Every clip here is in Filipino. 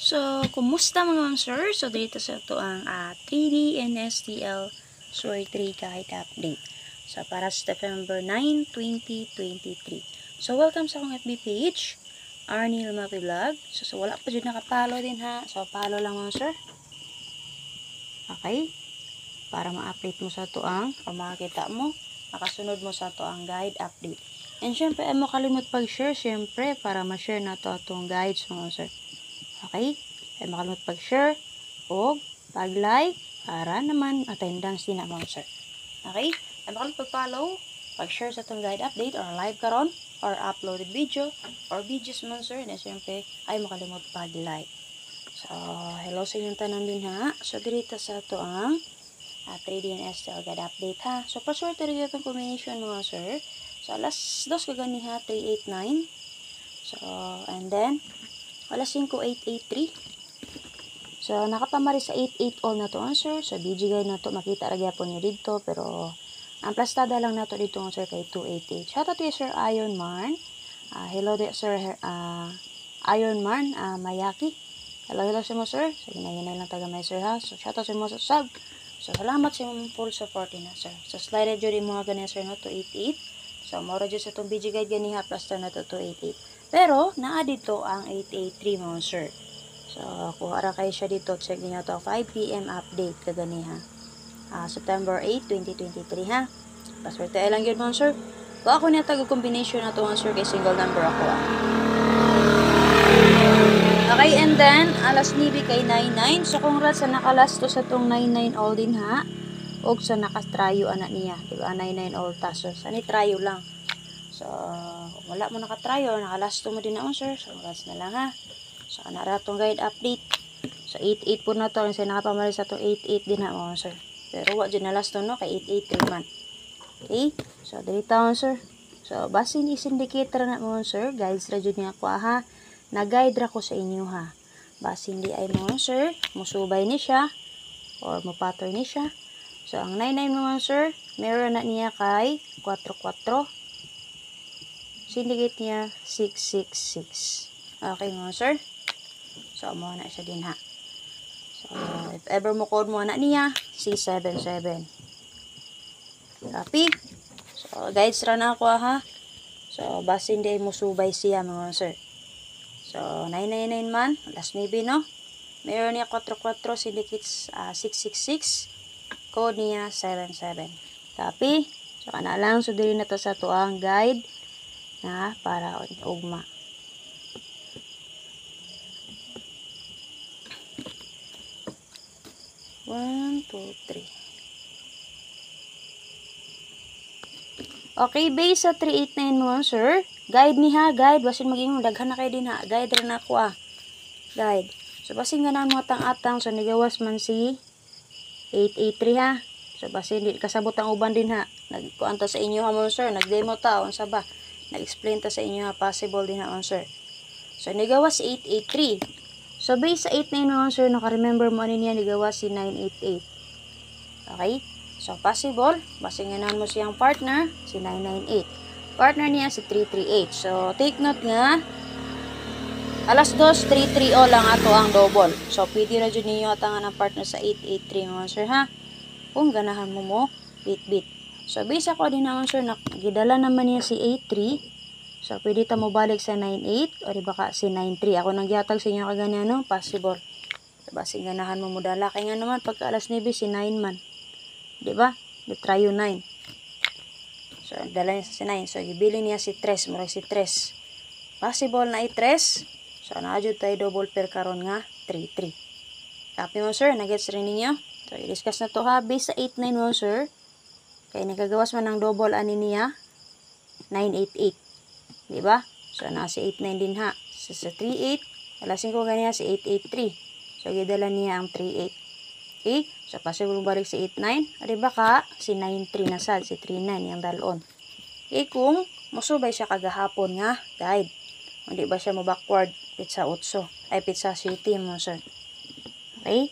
So, kumusta mga ma'am sir? So, dito sa ito ang 3D and STL Short 3 Guide Update. So, para sa September 9, 2023. So, welcome sa akong FB page, Arnie Lumapi Vlog. So, wala pa dyan nakapalo din ha. So, follow lang mga sir. Okay? Para ma-update mo sa ito o makakita mo, makasunod mo sa ito ang guide update. And syempre, ay mo kalimut pag-share syempre para ma-share na ito itong guides mga sir. Okay? Ay makalimut pag-share o pag-like para naman attendance din na mga sir. Okay? Ay makalimut pag-follow, pag-share sa itong guide update or live karon or uploaded video or videos mga sir. Na syempre, ay makalimut pag-like. So, hello sa inyong tanan din ha. So, dito sa ito ang 3D and STL guide update ha. So, paswerte rin itong combination mga sir. So, alas 2 kagani ha, 389. So, and then, alas 5, 883. So, nakapamari sa 88 all na to answer. So, BG guide na to, makita ragya po niyo dito. Pero, ang plastada lang na to dito answer kay 288. Shout out to Sir Iron Man. Hello there, Sir Iron Man, Mayaki. Hello sa mo, sir. So, hinay lang taga may sir ha. So, shout out sa mo sa sub. So, salamat sa mong full support na, sir. So, slide na dyan mga ganyan, sir, no, 288. So, mora dyan sa itong BG guide ganiha, plus na to 288. Pero, naa dito ang 883 mga sir. So, kuha ra kayo siya dito. Check niyo to 5 PM update kaganiha. September 8, 2023 ha. Paswerte ay lang yun mga sir. Kung ako niya taga-combination na to mga sir, kay single number ako Okay, and then, alas 9 kay 99. So, congrats sa nakalas to sa tong 99 all din ha. O sa nakatrayo anak niya. Diba? 99 all ta. So, sa nitrayo lang. So, wala mo nakatrayo. Nakalas to mo din na sir. So, congrats na lang ha. So, anara tong guide update. So, 88 po na to. Ang sa nakapamali sa to 88 din ha mga sir. Pero, wala dyan na last to no. Kay 88 man. Okay? So, dito sir. So, basin is-indicator na mga sir. Guides ra dyan niya ako ha. Nag-guide ra ko sa inyo ha. Bas hindi ay mga sir, musubay ni siya or mupatter ni siya. So, ang 99 mga sir, meron na niya kay 44. Syndicate niya 666. Okay mga sir. So, mo na siya din ha. So, if ever mo code mo na niya, C77. Copy. So, guides ra na ako ha. So, bas hindi ay musubay siya mga sir. So, 999 man. Last maybe, no? Meron niya 44. Syndicates 666. Code niya 77. Copy. So, kana lang. So, dili na to sa tuang guide na para ugma. One, two, three. Okay, base sa 389 mo, sir. Guide ni ha, guide. Basin maging daghan na kayo din ha. Guide rin ako Guide. So, basin nga na mo atang-atang. So, nigawas man si 883 ha. So, basin di kasabot ang uban din ha. Nagkuanta sa inyo ha mo, sir. Nag-demo ta. Unsa ba? Nag-explain ta sa inyo ha. Possible din ha, sir. So, nigawas si 883. So, base sa 89 mo, sir. Naka-remember mo ano niya. Nigawas si 988. Okay? So, possible. Basin nga na mo siyang partner. Si 998. Partner niya si 338. So, take note nga, alas 2, 330 lang ato ang double. So, pwede na dyan ninyo atangan ang partner sa 883 mga sir ha. Kung ganahan mo bit-bit. So, base ako din naman sir, gidala naman niya si 83. So, pwede ta mo balik sa 98 o di baka si 93. Ako nang gihatag sa inyo kaganya no? Possible. So, base ganahan mo mudala. Kaya nga naman, pagka alas 9, si 9 man. Diba? The try 9. So, dala niya sa 9. So, ibili niya si 3. Murag si 3. Possible na i-3. So, naadyo tayo double pair karon nga 3-3. Copy mo, sir. Nagets rin ninyo. So, i-discuss na to ha. Base sa 8-9 mo, sir. Kaya nagagawas man ng double ani niya 988. Diba? So, nasa 8-9 din ha. So, sa 3-8. Alasin ko ganyan si 883. So, gidala niya ang 3-8. Okay? So, possible balik si 8-9. Diba ka? Si 9-3 na sad. Si 3-9 yung dalon. Okay? Kung musubay siya kagahapon nga, guide. Hindi ba siya mo backward? Pizza 8. Ay, pizza city mo, sir. Okay?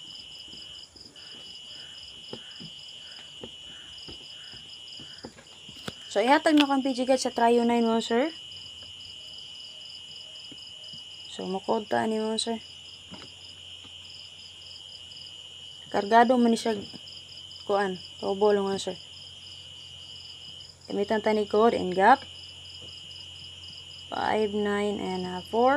So, ihatag mo kang PG guide sa trio 9 mo, sir. So, mukod ta ni mo, sir. Kargado man ni siya kuan. Double mga sir. Gamitan tani code and gap. 5, 9, and 4.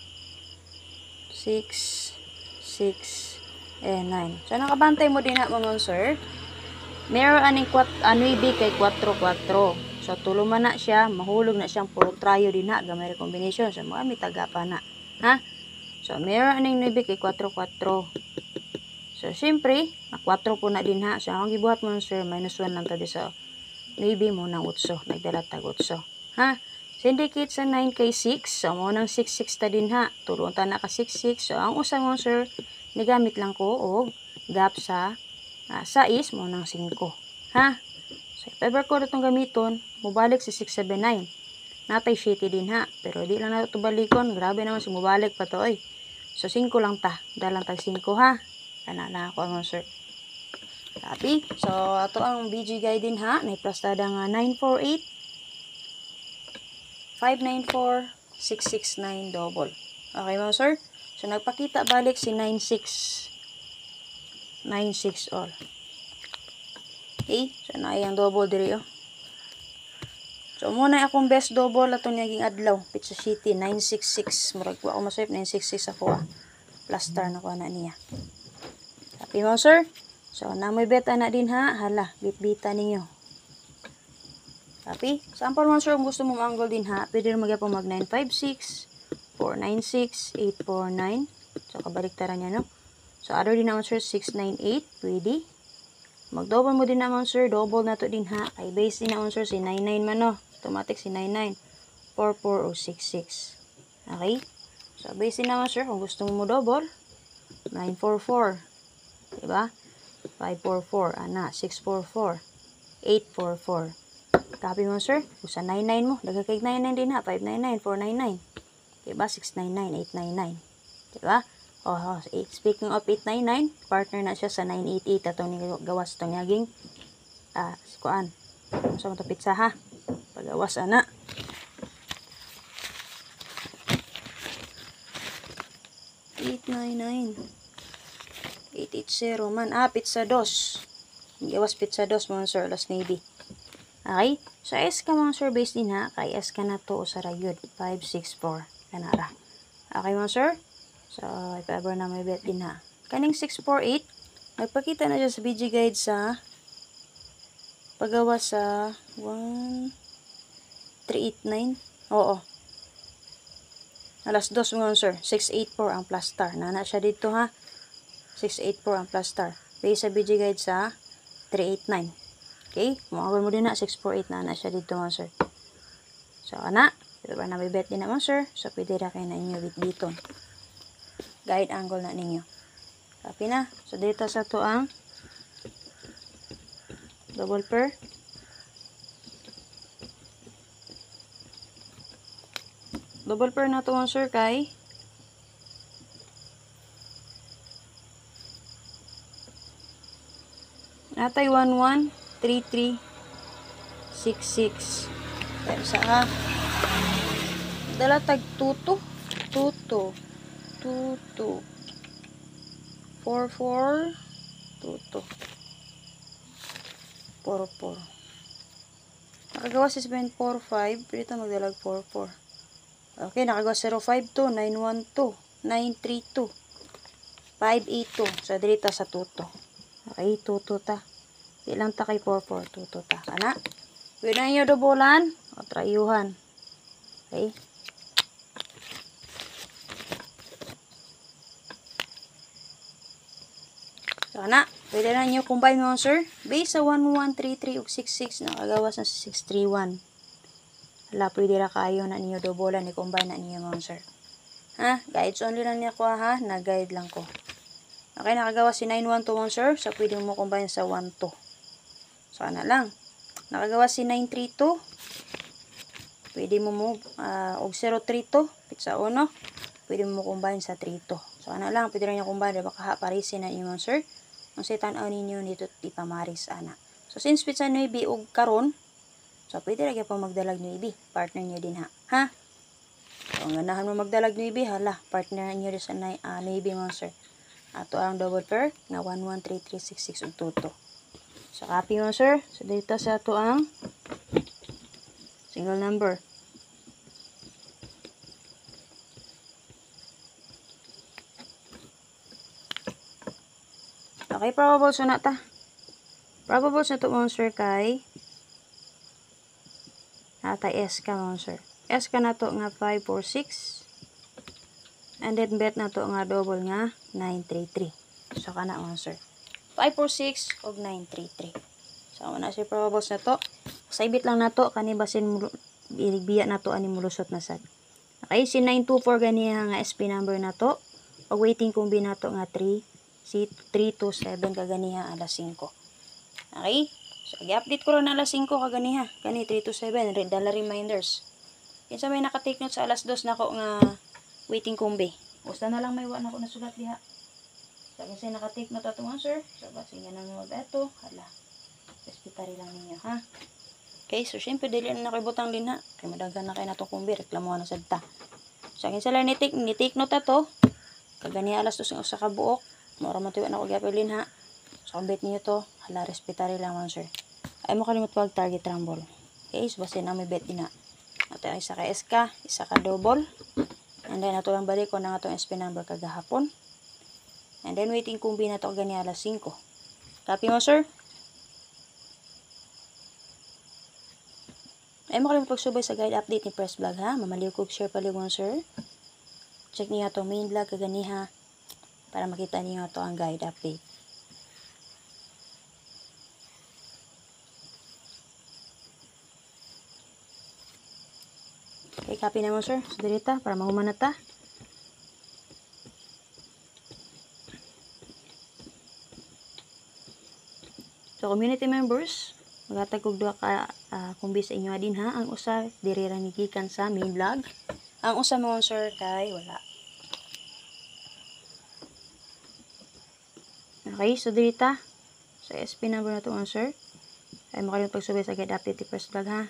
6, 6, and 9. So, nakabantay mo din mga sir. Meron aning 9 kay 4, 4. So, tulo man na siya. Mahulog na siyang puro trayo din gamay combination. So, mga may taga pa na. Ha? So, meron aning 9 kay 4, 4. So, syempre, 4 po na din So, ang gibuhat mo sir, minus 1 lang tadi sa 9 mo ng 8. Nagdala tag 8. Ha? Syndicate sa 9 kay 6. So, mo ng 6, 6 ta din Tulong ta na ka 6, 6. So, ang usa mo sir, nigamit lang ko og gap sa 6 mo ng 5. Ha? So, if ever ko itong gamiton, mubalik si 679. Natay shitty din Pero di lang na ito balikon. Grabe naman si mubalik pa to So, 5 lang ta. Dalang tag 5 ha. Kana na ako mo sir. Copy. So, ato ang BG guide din Naiplastada nga 948. 594, 669 double. Okay mga sir? So, nagpakita balik si 96. 96 all. Okay? So, naayang double diri So, muna akong best double atong naging adlaw. Pizza City, 966. Murag ko ako masayip, 966 ako Plaster na ko na niya. Happy mga sir? So, namoy beta na din Hala, bit-bita ninyo. Copy. Sample mo sir, kung gusto mo angle din pwede rin magyapon mag 956, 496, 849. So, kabaliktaran niya, no? So, other din naman sir, 698. Pwede. Mag-double mo din naman sir, double na to din Ay base din naman sir, si 99 man, no? Automatic si 99. 44 o 66. Okay? So, base din naman sir, kung gusto mo double, 944. Diba? 544. 644. 844. Copy mo sir. Usa 99 mo. Dagkay 99 din 599, 499. Diba? 699, 899. Diba? Speaking of 899, partner na siya sa 988. Atong gawas itong naging kuan. Sa mga pizza Pagawas 899. 880 man. Pizza dos. Gawas pizza dos mga sir. Last Navy. Okay? So, S ka mga sir base din Kay S ka na to sa rayod. 564. Kanara. Okay mga sir? So, if ever na may bet din Kaning 648, nagpakita na siya sa BG guide sa paggawa sa 1389. Oo. Alas 2 mga sir. 684 ang plus star. Nana siya dito 684 ang plus star. Base sa BG guide sa 389. Okay? Kumawal mo din 648 na siya dito mga sir. So, diba na may bet din naman sir. So, pwede na kayo na inyo dito. Guide angle na ninyo. Copy na. So, dito sa to ang double pair. Double pair na to mga sir kay natay 113366. Pero sa dala tag tuto 44 tuto 44. Nakagawa si 745, dito magdalag 44. Okay, nakagawa 052 912 932 582. So dito sa tuto. Okay, tuto ta. Ilang ta kay 44 tuto ta. Pwede na nyo dobolan o trayuhan. Okay. So, pwede na nyo combine mga sir. Base sa 1133 ug 66, nakagawas na sa 631. Hala, pwede ra kayo na ninyo dobolan, i-combine na ninyo mga sir. Guides only lang niya ko na-guide lang ko. Okay, nakagawas si 912 mga sir. So, pwede mo combine sa 12. So, lang. Nakagawas si 932. Pwede mo og 032. Pizza 1. Pwede mo combine sa 32. So, lang. Pwede rin nyo combine. Baka parisin na inyo mga sir. Ang sitan ninyo dito tipamaris So since pizza 9 og karon, so pwede ra gyud pa magdalag 9, partner niyo din ha. So ang ganahan mo magdalag 9 hala, partner niyo din sa 9 mga sir. ato ang double pair nga 113366 ug tuto. So copy mo sir. So dito sa ato ang single number. Okay, probables na ta. Probables na to mo sir kay natay S ka mo sir. S ka na to nga 546. And then bet na to nga double nga 933. So kana mo sir. 546 og 933. So na si probables na to. Saibit lang na to kani basin biya na to ani mulusot na sad. Okay, si 924 ganiya nga SP number na to. Og waiting kumbi na to nga 3 si 327 kaganiha alas 5. Okay? So i-update ko ron alas 5 kaganiha. Kani 327 dala reminders. Kinsa may naka-take note sa alas 2 nako nga waiting kumbi. Usta na lang may wa nako nasulat diha. So kinsa naka-take note ato sir. So basin nga nang mo beto. Hala. Respetary lang ninyo ha. Okay, so syempre dili na nakibutang din ha. Kay madaghan na kay nato kumbi reklamo na sad ta. So kinsa lang ni-take note ato. Kagani alas 2 sa kabuok. Mura man tuwa na ko gyapilin ha. So bet niyo to, hala respetary lang man sir. Ay mo kalimot wag target rumble. Okay, so basta na may bet din na. Ato ang isa ka SK, isa ka double. And then ato lang balik ko na atong SP number kagahapon. And then waiting kumbi na to gani alas 5. Copy mo sir? Ay mo kalimot pagsubay sa guide update ni Press Vlog ha. Mamaliw ko share paliw mo sir. Check niyo atong main vlog kaganiha para makita niyo ato ang guide update. Okay, copy na mo sir. So dirita para mahuman na ta. So community members, magatag og duha ka kumbi sa inyo adin ha. Ang usa diri ra gikan sa main vlog. Ang usa mo sir kay wala. Okay, so dirita. So SP number na to sir. Ay makalimut pagsubay sa guide update ni Press Vlog ha.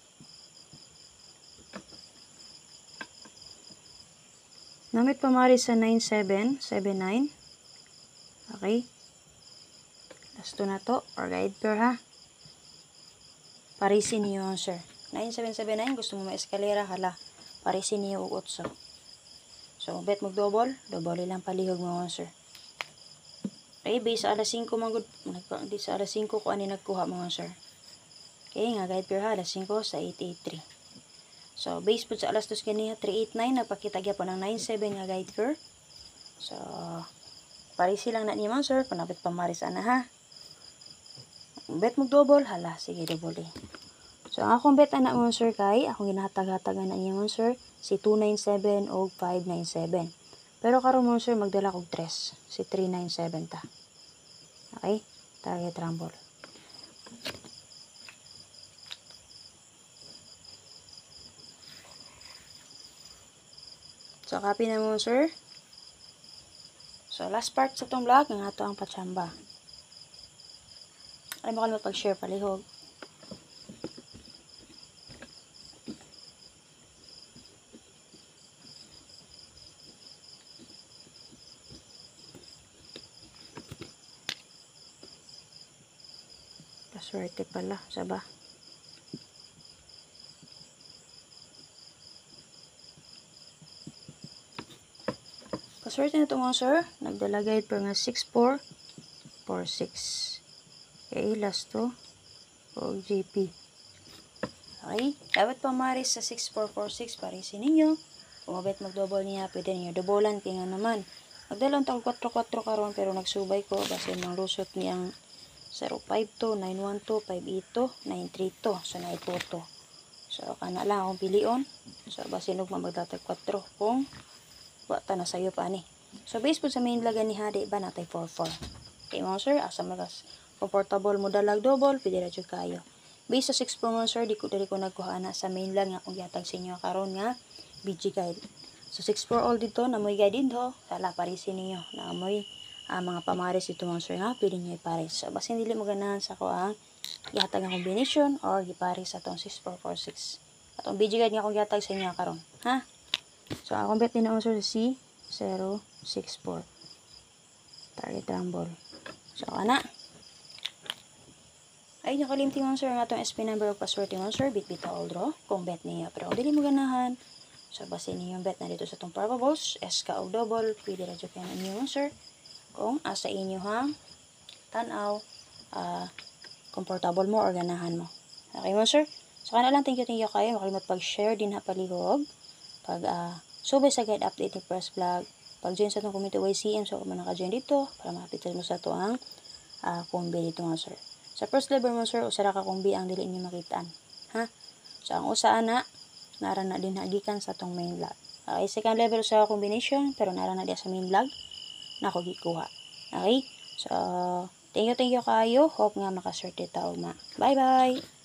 Namit pamari sa 9779. Okay. Last to na to. Or guide pair ha. Parisin niyo sir. 9779. Gusto mo ma-eskalera. Hala. Parisin niyo og 8. So, bet mag double. Double lang palihog mo sir. Okay. Base sa alas 5 magud. Di sa alas 5 ko ani nagkuha mo sir. Okay. Nga guide pair ha. Alas 5 sa 883. So, base po sa alas 2 kaniya, 389, nagpakita po ng 97 nga guide pair. So, parisi lang na niyo sir, panapit pamaris ana ha. Bet mo double, hala, sige double eh. So, ang akong bet ana mo sir kay, akong ginahatag-hatagan na niyo sir, si 297 o 597. Pero karon mo sir, magdala kog 3, si 397 ta. Okay, target rumble. So, copy na mo, sir. So, last part sa itong vlog, nga ito ang patsamba. Ay mo kalimot pag-share palihog. Paswerte pala, saba. Paswerte na ito mga sir. Nagdala guide per nga 6446. Okay, last to. O GP. Okay. Dapat pamaris sa 6446 parisin ninyo. Kung mabit mag-double niya, pwede ninyo doublean. Kaya nga naman. Nagdala ang 4-4 karon pero nagsubay ko. Kasi nang lusot niyang 052, 912, 582, 932. So, naituto. So, kana lang akong pilion. So, basin huwag magdatag 4 kung wata na sayo pa ni. So, based po sa main lagan ni Hadi, ba natay 4-4. Okay mga sir, asa magas comfortable mo dalag double, pwede na dyan kayo. Based sa 6 po mga sir, di ko nagkuha na sa main lang nga kung yatag sa inyo karon nga BG guide. So, 6-4 all dito, na mo'y guide din ho. Sala, parisin ninyo. Na mo'y mga pamaris dito mga sir nga, pwede nyo iparis. So, basin dili mo ganahan sa ko ang yatag nga combination or iparis sa itong 6446. Atong BG guide nga kung yatag sa inyo karon. Ha? So, akong bet din na sir si 064. Target rumble. So, ana. Ay, nakalimti mo, sir, nga itong SP number o password mo, sir. Bit-bit all draw. Kung bet niya. Pero kung dili mo ganahan, so, basin niyo yung bet na dito sa itong parables. S ka o double. Pwede radyo kayo na inyo, sir. Kung asa inyo hang tanaw, comfortable mo or ganahan mo. Okay mo, sir? So, kana lang, thank you kayo. Makalimot pag-share din ha palihog. Pag, subay sa guide update ni Press Vlog. Pag-join sa itong community YCM, so kung naka-join dito, para makapitan mo sa ito ang kumbi dito nga, sir. Sa first level mo, sir, usara ka kumbi ang dili niyo makitaan. Ha? So, ang usaan na, nara na din hagikan sa itong main vlog. Okay, second level sa combination, pero nara na din sa main vlog, na ako gikuha. Okay? So, thank you kayo. Hope nga makaswerte tao ma. Bye-bye!